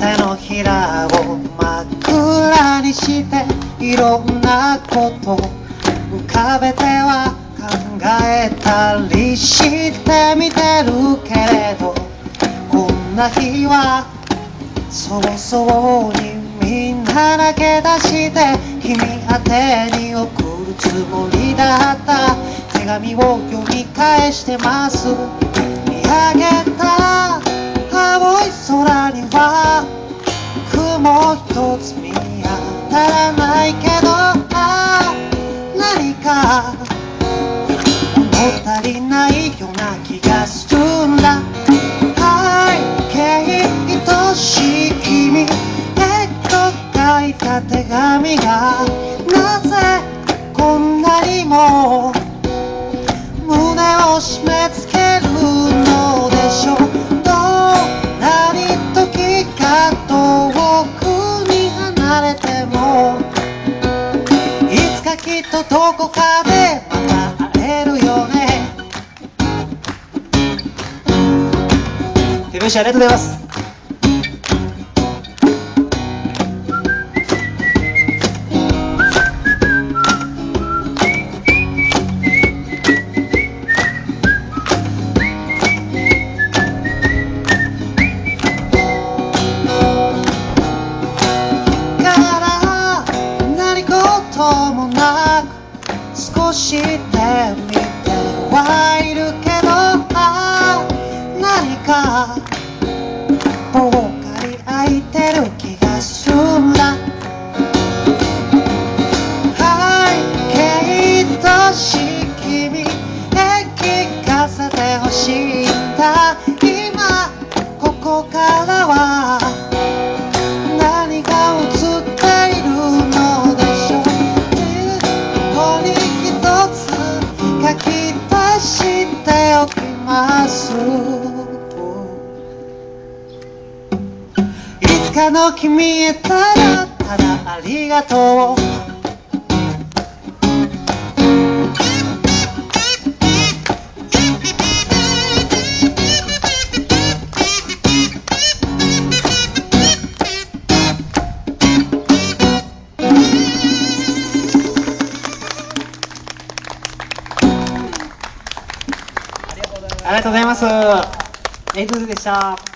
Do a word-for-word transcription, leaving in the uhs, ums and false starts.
手のひらを真っ暗にしていろんなこと浮かべては考えたりしてみてるけれど、こんな日は早々にみんな投げ出して君宛てに送るつもりだった手紙を読み返してます。見上げた青い空には雲一つ見当たらないけど、あ何か物足りないような気がするんだ。背景愛しい君へと書いた手紙がなぜこんなにも胸を締め付けるのでしょう。どんなに時が遠くに離れてもいつかきっとどこかでまた会えるよね。手拍子ありがとうございます。もなく少しで見てはいるけど、あ何かぽっかり空いてる気がするんだ。背景愛しい君へ聞かせてほしいんだ。今ここからは何が映っているのでしょう。書き出しておきます。いつかの君へただただありがとう。ありがとうございます。エイトゥーでした。